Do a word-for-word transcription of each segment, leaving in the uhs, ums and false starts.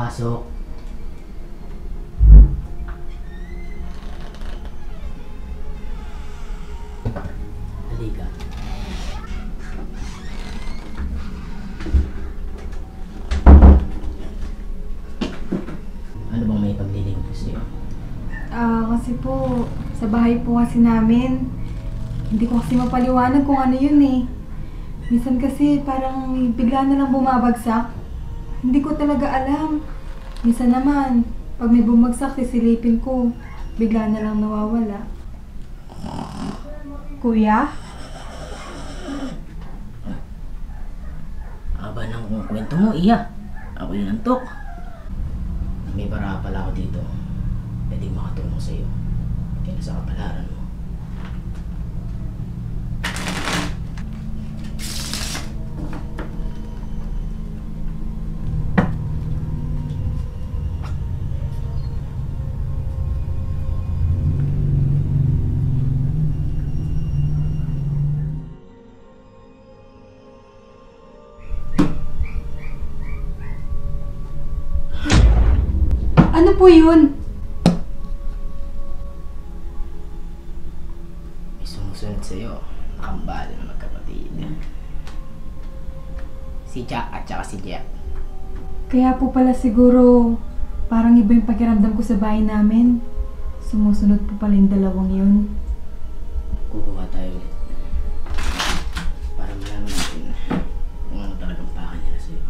Pasok. Halika. Ano bang may paglilingkod ko sa'yo? Ah, kasi po, sa bahay po kasi namin, hindi ko kasi mapaliwanag kung ano yun eh. Minsan kasi parang bigla na lang bumabagsak. Hindi ko talaga alam. Minsan naman, pag may bumagsak, sisilipin ko, bigla na lang nawawala. Kuya? Aba ng kwento mo, iya. Ako yung nantok. May bara pala ako dito. Pwede makatulong sa'yo. Kaya sa kapalaran mo. Ano po yun? May sumusunod sa'yo. Nakambal na magkapatid. Si Jack at saka si Jeff. Kaya po pala siguro, parang iba yung pakiramdam ko sa bahay namin. Sumusunod po pala yung dalawang yun. Kukuha tayo ulit. Para malaman natin kung ano talagang paka nila sa'yo.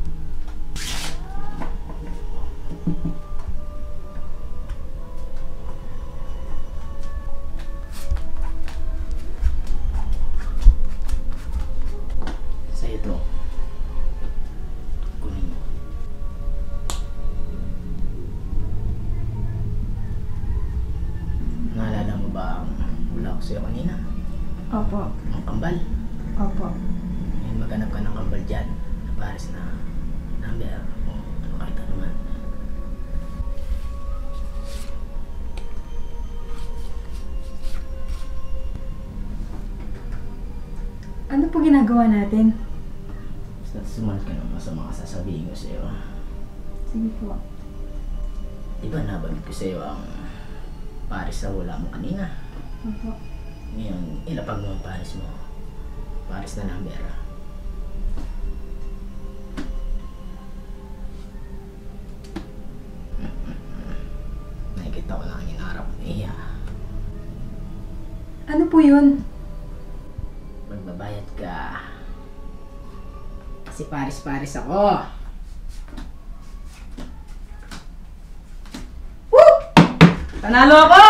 Sa'yo to. Kunin mo. Naalala mo ba ang hula ko sa'yo kanina? Opo. Ang kambal. Opo. Ngayon maghanap ka ng kambal dyan na pares na number o ano kahit ano man. Ano po ginagawa natin? Basta sumunod ka naman sa mga sasabihin ko sa'yo. Sige po. Diba nabanggit ko sa'yo ang pares na hula mo kanina? Opo. Ngayon, ilapag mo ang pares mo. Pares na number. Nakikita ko lang ang inarap mo, iya. Ano po yun? Magbabayad ka. Kasi pares-pares ako. Woo! Panalo ako!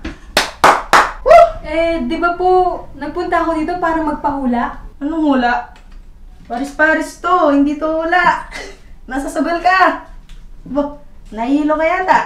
Eh, di ba po, nagpunta ako dito para magpahula? Anong hula? Paris-paris to, hindi to hula. Nasasagal ka. Bo, nahihilo ka yata.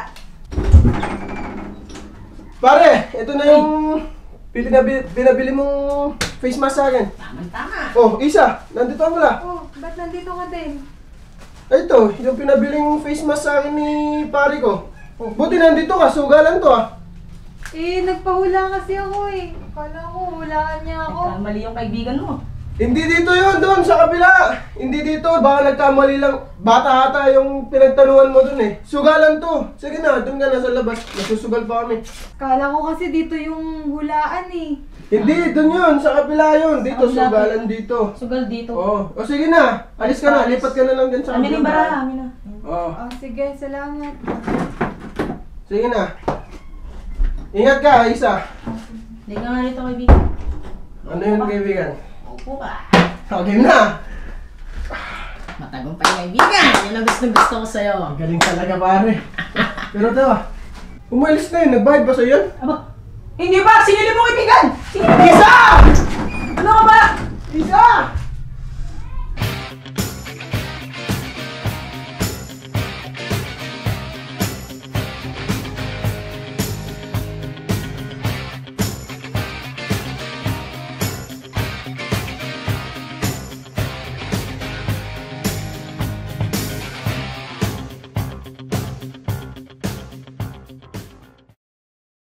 Pare, ito na yung pinabili, pinabili mong face mask sa akin. Tama-tama. Oh, Isa, nandito ka pala. Oh, ba't nandito ka din? Ay, ito, yung pinabiling face mask sa akin ni pare ko. Oh, buti nandito ka, sugalan to ah. Eh, nagpahula kasi ako eh. Akala ko, hulaan niya ako. Mali yung kaibigan mo. Hindi dito yun, doon sa kabila. Hindi dito, baka nagkamali lang. Bata ata yung pinagtanungan mo dun eh. Sugalan to. Sige na, doon ka na sa labas. Nasusugal pa kami. Akala ko kasi dito yung hulaan eh. Hindi, doon yun, sa kabila yun. Dito, Sa kabila. sugalan dito. Sugal dito. Oh, o sige na. Alis ka na, lipat ka na lang dyan sa Amin yung bara, amin na. Oh, Oh, sige, salamat. sige na. Ingat ka, Isa. Hindi ka nga rito kaibigan. Ano yun, kaibigan? Upo ka. Okay na. Matagumpay kaibigan. Yan ang gusto gusto ko sa'yo. Ang galing talaga, pare. Pero ito, umalis na yun. Nagbayad ba sa'yo yun? Aba, hindi ba? Sinili mo kaibigan! Sinili mo! Isa! Ano ka ba? Isa!